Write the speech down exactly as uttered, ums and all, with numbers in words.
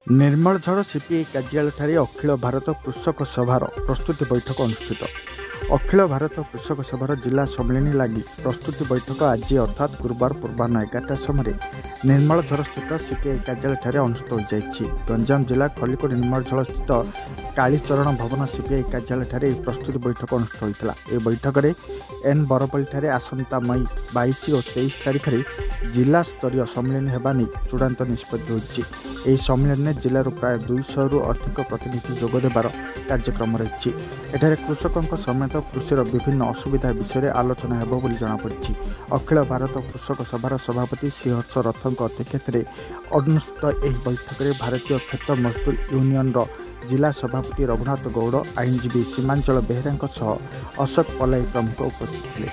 Nirmaljhar CPI କାର୍ଯ୍ୟାଳୟଠାରେ ଅଖିଳ ଭାରତ କୃଷକ ସଭାର ପ୍ରସ୍ତୁତି ବୈଠକ ଅନୁଷ୍ଠିତ। ଅଖିଳ ଭାରତ କୃଷକ ସଭାର ଜିଲ୍ଲା ସମ୍ମିଳନୀ ଲାଗି ପ୍ରସ୍ତୁତି ବୈଠକ ଆଜି ଅର୍ଥାତ୍ ଗୁରୁବାର ପୂର୍ବାହ୍ନ ଏଗାରଟା ସମୟରେ ନିର୍ମଳଝର ସ୍ଥିତ ସିପିଆଇ କାର୍ଯ୍ୟାଳୟଠାରେ ଅନୁଷ୍ଠିତ ହୋଇଯାଇଛି। ଗଞ୍ଜାମ ଜିଲ୍ଲା ଖଲିକୋଟ ନିର୍ମଳଝର ସ୍ଥିତ କାଳୀଚରଣ ଭବନ ସିପିଆଇ କାର୍ଯ୍ୟାଳୟଠାରେ ଏହି ପ୍ରସ୍ତୁତି ବୈଠକ ଅନୁଷ୍ଠିତ ହୋଇଥିଲା। ଏହି ବୈଠକରେ ଏନ୍ ବରପଲ୍ଲୀଠାରେ ଆସନ୍ତା ମଇ ବାଇଶ ଓ ତେଇଶ ତାରିଖରେ ଜିଲ୍ଲା ସ୍ତରୀୟ ସମ୍ମିଳନୀ ହେବା ନେଇ ଚୂଡ଼ାନ୍ତ ନିଷ୍ପତ୍ତି ହୋଇଛି। ଏହି ସମ୍ମିଳନୀରେ ଜିଲ୍ଲାରୁ ପ୍ରାୟ ଦୁଇଶହରୁ ଅଧିକ ପ୍ରତିନିଧି ଯୋଗ ଦେବାର କାର୍ଯ୍ୟକ୍ରମ ରହିଛି। ଏଠାରେ କୃଷକଙ୍କ ସମେତ କୃଷିର ବିଭିନ୍ନ ଅସୁବିଧା ବିଷୟରେ ଆଲୋଚନା ହେବ ବୋଲି ଜଣାପଡ଼ିଛି। ଅଖିଳ ଭାରତ କୃଷକ ସଭାର ସଭାପତି ଶ୍ରୀହର୍ଷ ରଥଙ୍କ ଅଧ୍ୟକ୍ଷତାରେ ଅନୁଷ୍ଠିତ ଏହି ବୈଠକରେ ଭାରତୀୟ କ୍ଷେତ ମଜଦୁର ୟୁନିୟନର ଜିଲ୍ଲା ସଭାପତି ରଘୁନାଥ ଗୌଡ଼, ଆଇନଜୀବୀ ସୀମାଞ୍ଚଳ ବେହେରାଙ୍କ ସହ ଅଶୋକ ପଲାଇ ପ୍ରମୁଖ ଉପସ୍ଥିତ ଥିଲେ।